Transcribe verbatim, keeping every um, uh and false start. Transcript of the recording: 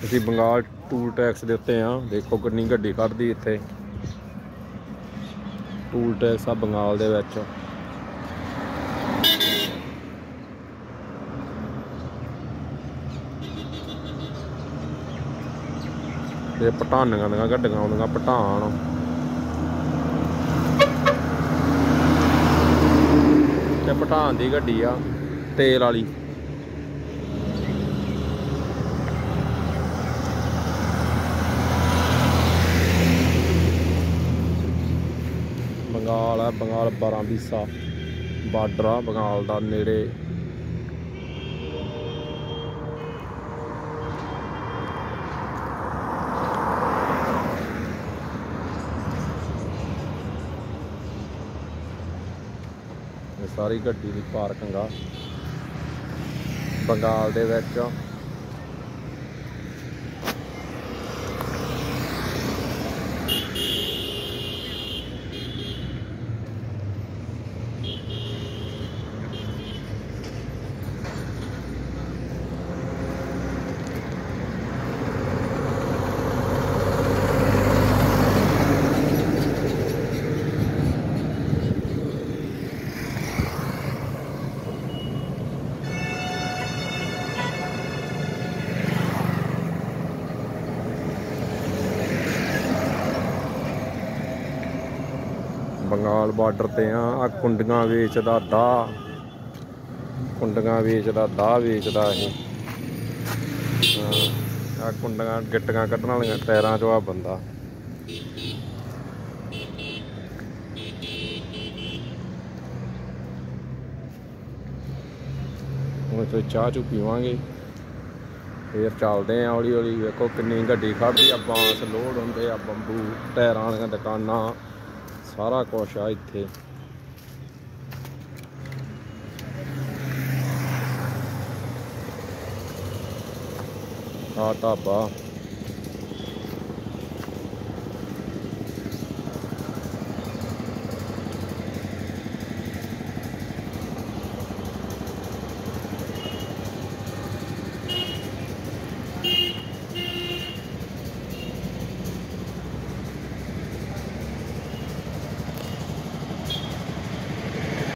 ਅਸੀਂ Bengal toll tax ਦੇ ਉੱਤੇ ਆ। ਦੇਖੋ ਕਿੰਨੀ ਗੱਡੀ ਖੜ੍ਹਦੀ ਇੱਥੇ। ਟੂਲ ਟੈਕਸ ਆ ਬੰਗਾਲ ਦੇ ਵਿੱਚ। ਤੇ ਪਠਾਨੀਆਂ ਦੀਆਂ ਗੱਡੀਆਂ ਆਉਂਦੀਆਂ ਪਠਾਨ। ਤੇ ਪਠਾਨ ਦੀ ਗੱਡੀ ਆ ਤੇਲ ਵਾਲੀ। बंगाल है, बंगाल बाराबीसा बार्डर आ बंगाल का नेड़े। सारी गड्डी की पार्किंग आ बंगाल दे विच। बंगाल बार्डर ते आ कुंडियां वेचदा दा कुंडियां वेचदा दा वेचदा ये आ कुंडियां गिट्टियां कड्ढण वालियां टायरां चों आ बंदा। हुण तो चाह चू पीवांगे फिर चलदे आ हौली हौली। वेखो किन्नी गड्डी खड़दी आ। बांस लोड हुंदे आ, बंबू टायरां वालियां दुकानां सारा कुछ आ इत्थे। आ ढाबा